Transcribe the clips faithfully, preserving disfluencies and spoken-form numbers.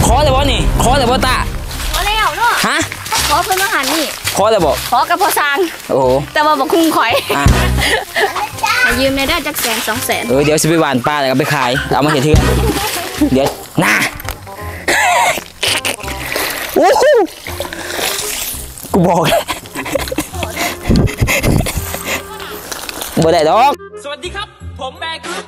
ขอแต่ว่านี่ขอแต่ว่าตาขอแล้วเนาะฮะขอเพิ่นอาหารนี่ขอแต่บอกขอกับพ่อสร้างโอ้แต่ว่าบอกคุ้งข่อยมายืมในได้จักแสนสองแสนเออเดี๋ยวจะไปหวานปลาแล้วก็ไปขายเอามาเห็นเถื่อนเดี๋ยวน่าโอ้กูบอกบ่ได้ดอกสวัสดีครับผมแบกึ๊ก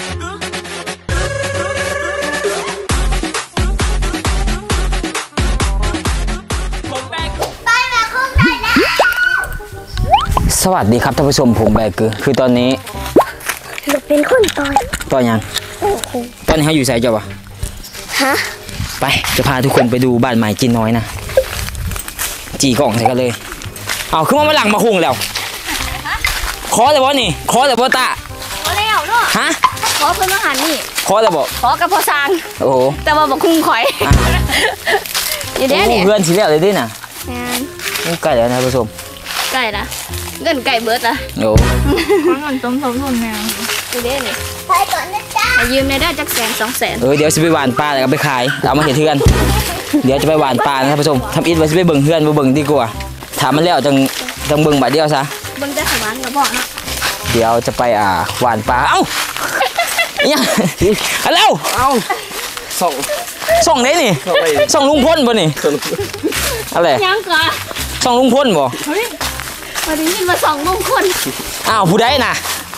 สวัสดีครับท่านผู้ชมผมแบกือคือตอนนี้เราเป็นคนต่อยต่อยยังตอนนี้เขาอยู่ไสเจ้าวะฮะไปจะพาทุกคนไปดูบ้านใหม่จีนน้อยนะจีกล่องใส่กันเลยเอาขึ้นมามาหลังมาหุงแล้วขอแต่ว่านี่ขอแต่ว่าตาขอแล้วเนาะฮะขอเพิ่นอาหารนี่ขอแต่บอกขอกับพ่อสร้างโอ้แต่ว่าบอกคุ้งข่อยอยู่เด้เนี่ยเพื่อนสิแล้วเลยดิน่ะนี่ใกล้แล้วนะท่านผู้ชมไก่ละเงินไก่เบิร์ดละโอ้ขอเงินต้มต้มทุนแมวอยู่เด้เนี่ยไปก่อนนะจ๊ะมายืมในได้จักแสนสองแสนเออเดี๋ยวจะไปหวานปลาแล้วก็ไปขายเอามาเห็นเถื่อนเดี๋ยวจะไปหวานปลานะท่านผู้ชมทำอิฐไว้จะไปเบิ่งเพื่อนไปเบิ่งดีกว่าถามมันแล้วจังจังเบิ่งบาดเดียวซะเบิ่งแต่ขวานกับบ่อเนาะเดี๋ยวจะไปอ่าหวานปลาเอ้าเนี่ยเอาเร็วเอาส่องส่องไหนนี่ส่องลุงพ่นบ่นี่อะไรยังกะส่องลุงพ่นบ่วันนี้มาส่องลุงพ่นอ้าวผู้ใดน่ะ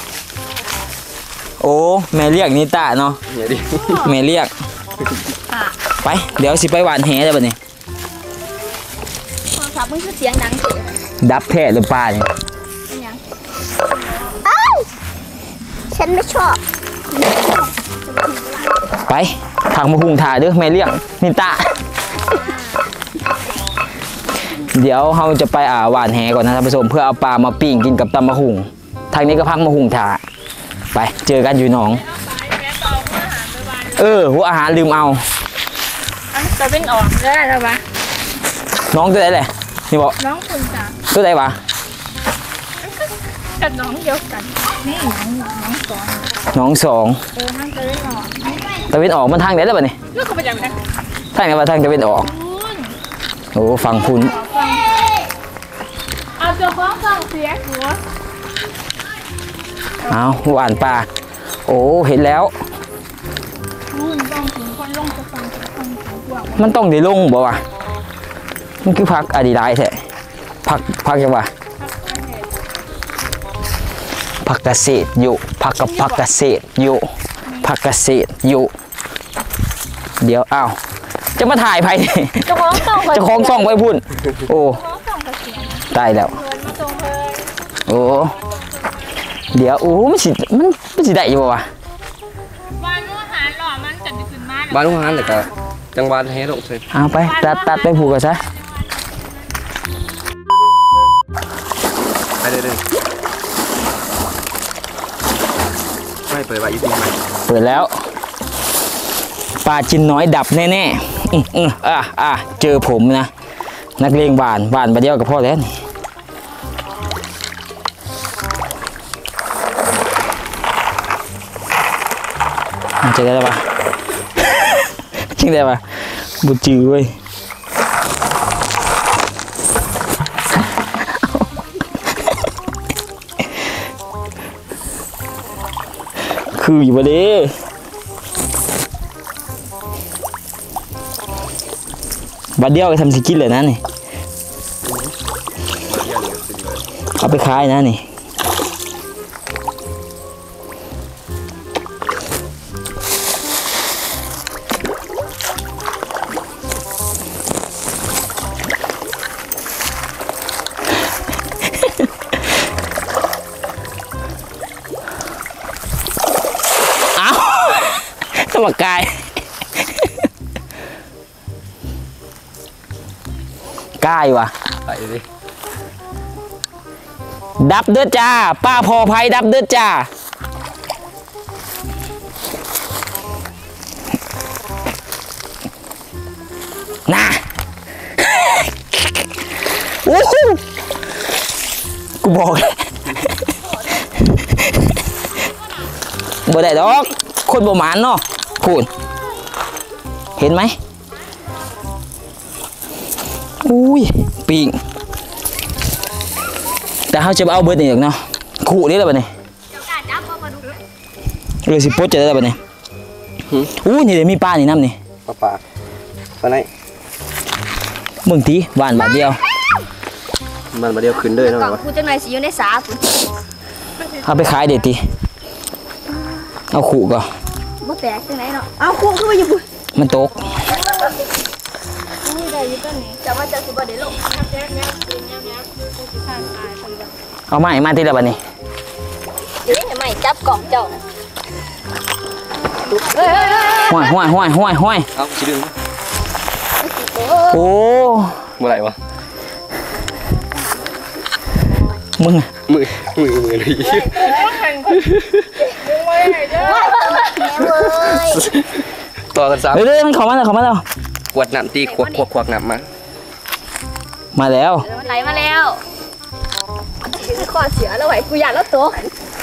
โอ้แม่เรียกนี่ตาเนาะแม่เรียกไปเดี๋ยวสิไปหวานแหได้บ่นี่โทรศัพท์มันคือเสียงดังดับแท้หรือปลาเนี่ยอ้าวฉันไม่ชอบไปผักมะฮุงถ่ายเด้อแม่เรียกนี่ตาเดี๋ยวเราจะไปอ่าหวานแหก่อนนะท่านผู้ชมเพื่อเอาปลามาปิ้งกินกับตำมะฮุงทางนี้ก็พักมะฮุงถ่าไปเจอกันอยู่หนองเออหัวอาหารลืมเอาตัวเป็นออกได้แล้วปะน้องตัวไหนเลยนี่บอกน้องคุณจ้ะตัวไหนวะกับน้องเดียวกันนี่น้องน้องสองน้องสองเออทางตะเวนออกตะเวนออกมันทางไหนแล้วบ้านี่ลูกเขาไปจากไหนทางไหนวะทางตะเวนออกโอ้ฟังพุ้นเอาตัวฟ้องฟังเสียหัวเอาหวานปลาโอ้เห็นแล้วมันต้องได้ลงบ่วะมันคือพักอดีไลแท้พักพักยังวะพักเกษตรอยู่พักกับพักเกษตรอยู่พักเกษตรอยู่เดี๋ยวอ้าวจะมาถ่ายไผ่จะคล้องส่องจะคล้องส่องไว้พุ่นโอ้ตายแล้วโอ้เดี๋ยวโอ้มันสิมันมันสิได้อยู่วะบ้านลูกหานหล่อมันจัดขึ้นมาบ้านลูกหานแต่ก็จังหวัดให้ลงเลยเอาไปตัดตัดไปผูกกันซะไปเลยไม่เปิดไว้อีกทีไหมเปิดแล้วปลาจินน้อยดับแน่ๆอืออืออ่ะอ่ะเจอผมนะนักเลงบานบานมาเดียวกับพ่อแล้วนี่เจอได้ปะจริงได้ปะบุจือเว้ยคืออยู่ประเดี๋ยวบัดเดียวก็ทำสกินเลยนะนี่เอาไปขายนะนี่สมัครกายกายวะไปดิดับเด้อจ้าป้าพอภัยดับเด้อจ้าน่ะโอ้โหกูบอกบ่ได้ดอกคนบ่หมานเนาะพูดเห็นไหมอุ้ยปิ้งแต่เขาจะเอาเบิร์ดนี่หรอกเนาะขู่นี่แหละบัดนี้เรือสิโป๊ดจะได้แล้วบัดนี้อู้นี่เดี๋ยวมีปลานี่น้ำนี่ปลาปลาปลาไหนมึงตีหวานบาทเดียวมันมาเดียวขึ้นเลยนะกล่องวะกูจังไหนสิอยู่ในสาคุณเอาไปขายเด็ดตีเอาขู่ก่อนบ่แตกจังไหนเนาะเอาคุกขึ้นมาอยู่บุญมันตกนี่ได้อยู่ต้นนี้จะมาจะสิบ่ได้ลงแจ๊กแจ๊กแจ๊กแจ๊กกูสิข้างตายคนเดียวเอาไม้มาที่ละบัดนี้เดี๋ยวนี้ไม่จับกล่องเจ้านะเฮ้ยห้อยห้อยห้อยห้อยห้อยเอาชิดึงโอ้เมื่อไหร่วะมึงอะมือมือมือเลยต่อกันสามเร็วๆมันเข้ามาแล้วเข้ามาแล้วขวดน้ำตีขวดขวดขวดน้ำมามาแล้วมันไหลมาแล้วขอเสียแล้วไหวกูอยากแล้วตัว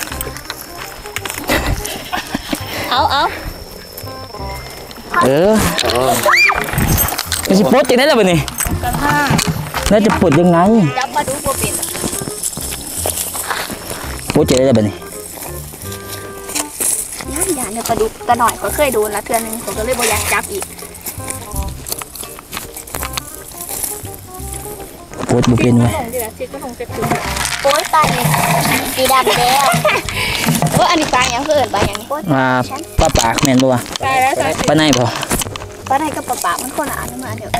เอาเอาเอออ๋อมันจะปลดยังไงล่ะบัดนี้น่าจะปลดยังไงจับมาดูโปรเป็นปลดจะได้บัดนี้ย่านย่านเนี่ยปลาดุกกระหน่อยก็เคยโดนละเทื่อนึงผมก็เลยบ่อยากจับอีกปลดบุเป็นไว้โอ้ยตายสีดำแล้วโอ้ยอันนี้ปลาอย่างเพื่อนปลาอย่างนี้มาป้าปากแม่นบ่วะตายแล้วตายป้าในพอปลาไหนกับปลาปากมันคนละอันมาเดี๋ยว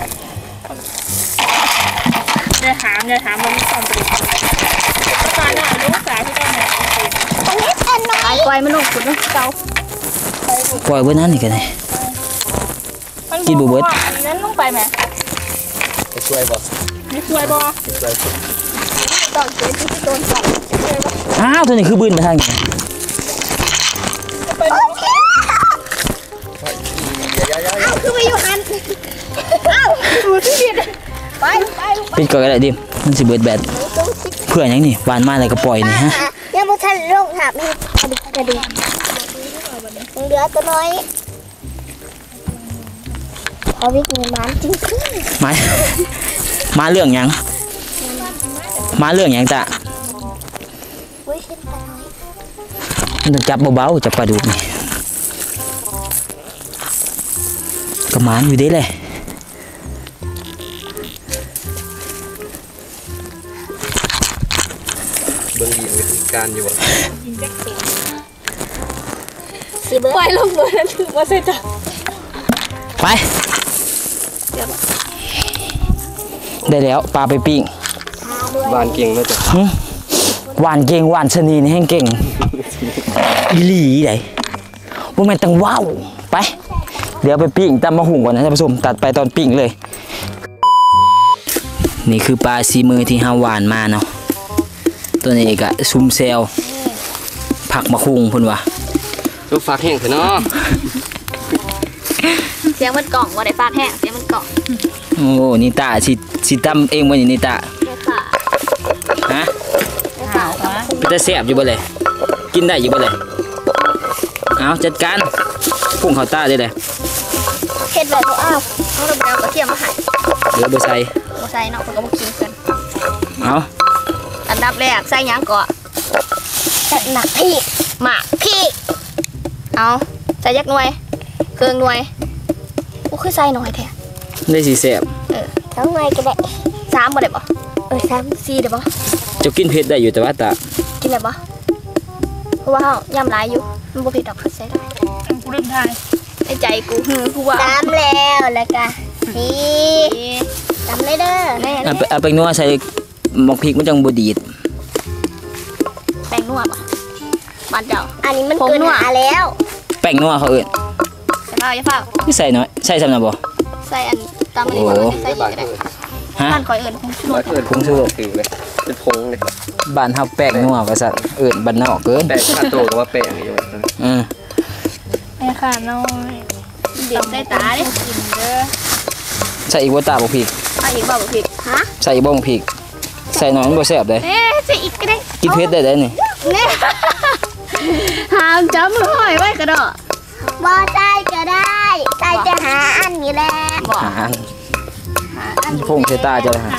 เดี๋ยวถามเดี๋ยวถามมันมีความประเด็นอะไรตอนนั้นลูกสาวที่ได้เนี่ยไอ้ก้อยมันลงขุดมันเก่าปล่อยไว้นั่นนี่กันเลยมันกินบุเบิดอันนั้นลงไปไหมไปช่วยบ่ไม่ช่วยบ่ช่วยต้องเจอที่โดนใส่อ้าวตัวนี้คือบืนไปทางนี้คือไปอยู่หันอ้าวดูที่ดิไปไปปิดก่อนก็ได้ดิมมันสิเบิดแบดเพื่อนยังนี่หวานมาอะไรก็ปล่อยนี่ฮะยังไม่ทันลงหับนี่กระดิกกระดิกเหลือตัวน้อยพอวิ่งมีมันจริงขึ้นมามาเรื่องหยังมาเรื่องหยังตะอุ้ยขึ้นไปน้อยมันต้องจับเบาๆจับปลาดุกนี่กระมานอยู่เด้เลยเบิ่งดีวิธีการอยู่บ่สีเบิร์ดปล่อยลงเลยถือว่าเสร็จจ้ะไปได้แล้วปลาไปปิ้งบ้านเก่งเลยจ้ะหึหวานเก่งหวานชะนีนี่แห้งเก่งอีหลีไหนว่ามันต้องว้าวไป เดี๋ยวไปปิ้งตำมะหุ่งก่อนนะท่านผู้ชมตัดไปตอนปิ้งเลย นี่คือปลาซีมือที่ฮาหวานมาเนาะตัวนี้ก็ซุ่มเซลผักมะคุงพุ่นวะลูกฝากแห้งเถอะเนาะเสียงมันกล่องว่าได้ฟาดแห้งเสียงมันกล่องโอ้นิตาสิสิตำเองวันนี้นิตาแค่ฝ่าฮะแค่ฝ่ากับมันเป็นตาแซ่บอยู่บ่เลย กินได้อยู่บ่เลยเอาจัดการพุ่งเขาตาได้เลยเห็ดแบบอ้าวเขาเราไปเอากระเทียมมาหั่นเหลือบ่ใส่มาใส่เนาะคนก็มากินกันเอาอันดับแรกใส่หยังก่อนใส่หนักพี่หมากพี่เอาใส่ยักหน่วยเครื่องหน่วยกูคือใส่หน่อยแท้ได้สิแซ่บเออทั้งหน่วยก็ได้สามบ่ได้บ่เออสามสี่ได้บ่เจะกินเผ็ดได้อยู่แต่ว่าตากินได้บ่เพราะว่าเฮาย่ำหลายอยู่มันบ่ผิดดอกใส่ได้กูเริ่มทายในใจกูหือกูว่าตามแล้วแล้วก็สี่ตามเลยเด้อแน่เอาไปเอาไปนัวใส่หมกพริกมันจังบ่ดีดแป้งนัวบ่บ้านเจ้าอันนี้มันผมเกินนัวหาแล้วแป้งนัวเขาเอิ้นใส่เปล่าอย่าเปล่านี่ใส่น้อยใส่ซ้ำน่ะบ่ใส่อันตามอันนี้โอ้ก่อนใส่อีบ้านกก็ได้เกิดฮะบ้านคอยเอิญคงชุบ้านดเกิดผงชูรสถือเลยเป็นพงเลยบ้านเฮาแป้งนัวว่าซั่นเอิ้นบ้านนอกเกินแป้งข้าโตกับว่าแป้งนี่อยู่อือแม่ค่ะน้อยเดี๋ยวใส่ตาดิกินเด้อใส่อีกบ่ตาบ่พริกเอาอีกบ่บ่ผิดฮะใส่อีกบ่พริก ใส่น้อยมันบ่แซ่บเด้เอ๊ะใส่อีกก็ได้กินเผ็ดได้เด้นี่เนี่ยหามจ้ำมือห้อยไว้กระโดดบ่ได้ก็ได้ได้จะหาอันนี้แหละบอกอาหารหาอันพงเซตาจะเลยฮะ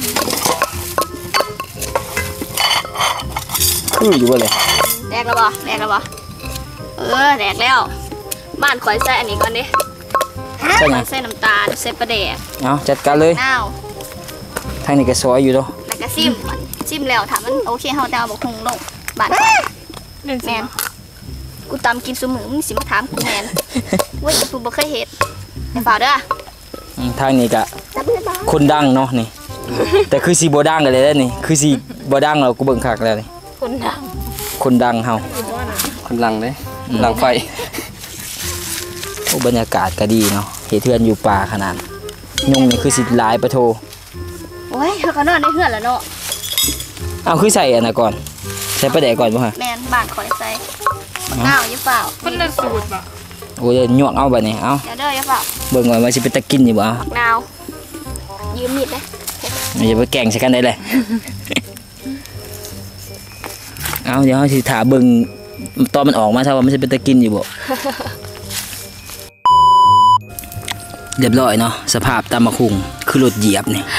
คืออยู่บ่เลยแดกแล้วบ่แดกแล้วบ่เออแดกแล้วบ้านข่อยใส่อันนี้ก่อนดิใช่ไหมใส่น้ำตาลใส่ปลาแดกเอาจัดการเลยน้าวทางนี้ก็ซอยอยู่เนาะแล้วก็ซิมมันซิมแล้วถ้ามันโอเคเฮาจะเอาบักฮุงลงบ้านข่อยหนึ่งแมสินกูตำกินซุมื้อมึงสิมาถามกูแมนเว้ยกูบ่เคยเฮ็ดไอ้ฝ่าเด้ออืมทางนี้ก็คนดังเนาะนี่ แต่คือสีบ่ดังกันเลยแล้วนี่คือสีบ่ดังเรากูเบิ่งคักแล้วนี่คนดังคนดังเฮาคนหลังเลยหลังไฟโอ้บรรยากาศก็ดีเนาะเฮ็ดเทือนอยู่ป่าขนาดยุงนี่คือสิหลายปะโทโอ้ยเฮาก็นอนในเฮือนแล้วเนาะเอาคือใส่อันน่ะก่อนใส่ปลาแดกก่อนบ่ฮะแมนบ้านข่อยใส่น้าวอย่าเปล่าคนละสูตรบ่โอ้ยหยวกเอาบัดนี้เอาเดี๋ยวเด้ออย่าเปล่าเบิ่งว่ามันสิเป็นตะกินอยู่บ่เอานาวยืมมีดเด้มันจะไปแกล้งใส่กันได้เลย เอาเดี๋ยวเราสิถาเบิ่งตอนมันออกมาถ้าว่ามันจะเป็นตะกินอยู่บ่ เรียบร้อยเนาะสภาพตามมาคุงคือรถเหยียบนี่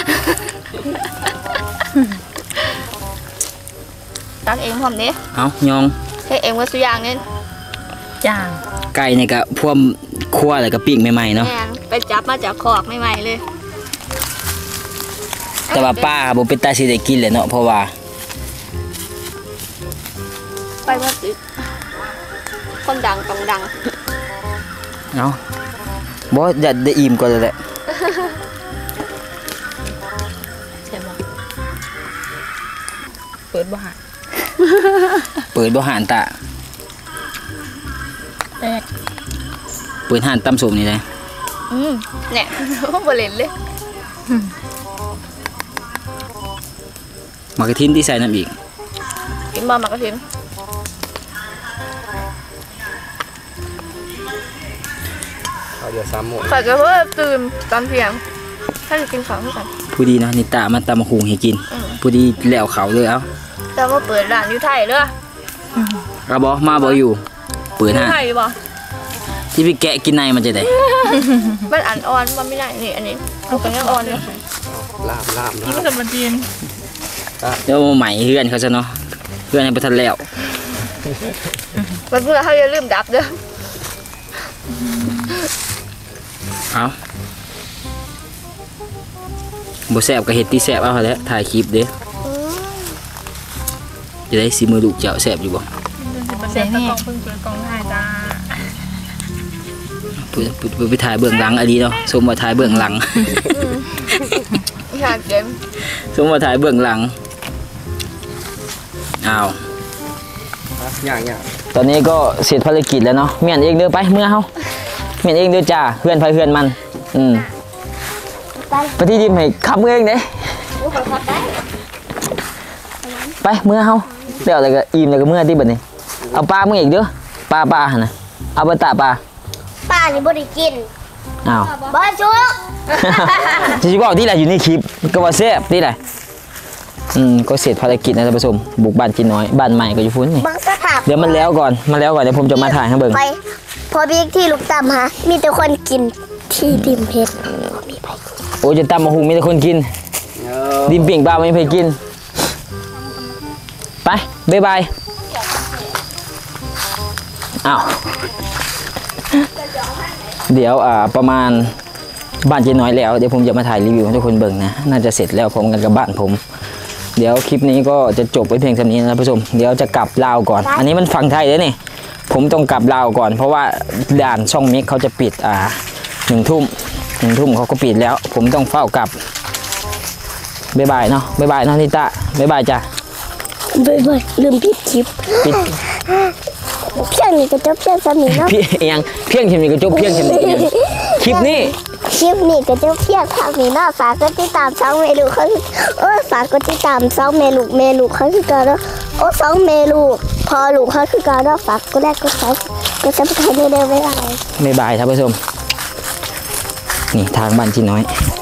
ตักเองพร้อมเด้เอายองเฮ็ดเองว่าสุอย่างนี่จางไก่นี่ก็พวมคั่วแล้วก็ปิ้งใหม่ๆเนาะแม่นไปจับมาจากคอกใหม่ๆเลยแต่ว่าป้าบ่เป็นตาสิได้กินเลยเนาะเพราะว่าไปว่าสิคนดังต้องดังเอาบ่อยากได้อิ่มก่อนเลยแหละใช่บ่เปิดบ่หาเปิดบ่หานตาแรกเปิดหานตำส้มนี่เลยอืมเนี่ย บ่เล่นเลยมากระทินที่ใส่น้ำอีกกินบ่มากระทิมเอาเดี๋ยวสามโมงข่อยก็เพิ่งตื่นตอนเที่ยงถ้าจะกินข้าวเท่ากันผู้ดีเนาะนี่ตามันตำมะคุงให้กินอืมผู้ดีแล้วเขาเลยเอาแต่ว่าเปิดร้านอยู่ไทยเด้อเอาบ่มาบ่อยู่ เปิดอยู่หานไทยบ่ที่พี่แกะกินในมันจะได้มันอันอ่อนมันไม่ได้นี่อันนี้ลูกกันยังอ่อนอยู่ลาบลาบนี่ลามันบจะมาจีนเดี๋ยวมาใหม่เฮือนเขาซะเนาะเฮือนให้บ่ทันแล้วมันเพื่อเขาอย่าลืมดับเด้อเอาบ่แซ่บก็เฮ็ดที่แซ่บเอาหั่นแหละถ่ายคลิปเด้จะได้สิมือลูกเจ้าแซ่บอยู่บ่เสียงตะกองเพิ่งเปิดกองถ่ายจ้าเพิ่นเพิ่นเพิ่นไปถ่ายเบื้องหลังอันนี้เนาะสมว่าถ่ายเบื้องหลังอยากเกมสมว่าถ่ายเบื้องหลังอ้าวอย่างอย่างตอนนี้ก็เสร็จภารกิจแล้วเนาะเมียนเองเด้อไปเมื่อเฮาเมียนเองเด้อจ้าเพื่อนไผเพื่อนมันอืมปฏิทินให้ขับเองเด้ลูกขอขับได้ไปเมื่อเฮาเดี๋ยวอะไรก็อิ่มแล้วก็เมื่อที่บัดนี้เอาปลามึงอีกเด้อปลาปลาหั่นน่ะเอาบ่ตาปลาป้านี่บ่ได้กินอ้าวบ่ชุกสิสิบอกที่ไหนอยู่ในคลิปก็ว่าแซ่บที่ไหนอืมก็เสร็จภารกิจนะท่านผู้ชมบุกบ้านกินน้อยบ้านใหม่ก็อยู่ฟุ้นนี่เบิ่งสภาพเดี๋ยวมันแล้วก่อนมันแล้วก่อนเดี๋ยวผมจะมาถ่ายให้เบิ่งไปพอบิ๊กที่ลูกตำฮะมีแต่คนกินที่ดิมเพชรมีไปโอ้ยจะตำมะฮุงมีแต่คนกินเออดิมปิ่งปลาไม่เคยกินไปบ๊ายบายอ้าวเดี๋ยวอ่าประมาณบ้านเจ๊น้อยแล้วเดี๋ยวผมจะมาถ่ายรีวิวให้ทุกคนเบิ่งนะน่าจะเสร็จแล้วพร้อมกันกับบ้านผม เดี๋ยวคลิปนี้ก็จะจบไปเพียงเท่านี้นะท่านผู้ชมเดี๋ยวจะกลับลาวก่อน อันนี้มันฝั่งไทยเลยนี่ผมต้องกลับลาวก่อน เพราะว่าด่านช่องมิกเขาจะปิดอ่าหนึ่งทุ่มหนึ่งทุ่มเขาก็ปิดแล้ว ผมต้องเฝ้ากลับบ๊ายบายเนาะบ๊ายบายเนาะนิตาบ๊ายบายจ้ะเบิ่งๆลืมปิดคลิปปิดเพียงนี้ก็จบเพียงสมีเนาะเพียงเอียงเพียงเข็มนี้ก็จบเพียงเข็มนี้เอียงคลิปนี้คลิปนี้ก็จบเพียงเท่านี้เนาะฝากกดติดตามช่องเมลูเขาคือโอ้ยฝากกดติดตามช่องเมลูเมลูเขาคือกันเนาะโอ้ช่องเมลูพอลูกเขาคือกันเนาะฝากกดแรกกดซับกดซับสไครต์เร็วๆบ๊ายบายบ๊ายบายท่านผู้ชมนี่ทางบ้านจีน้อยบ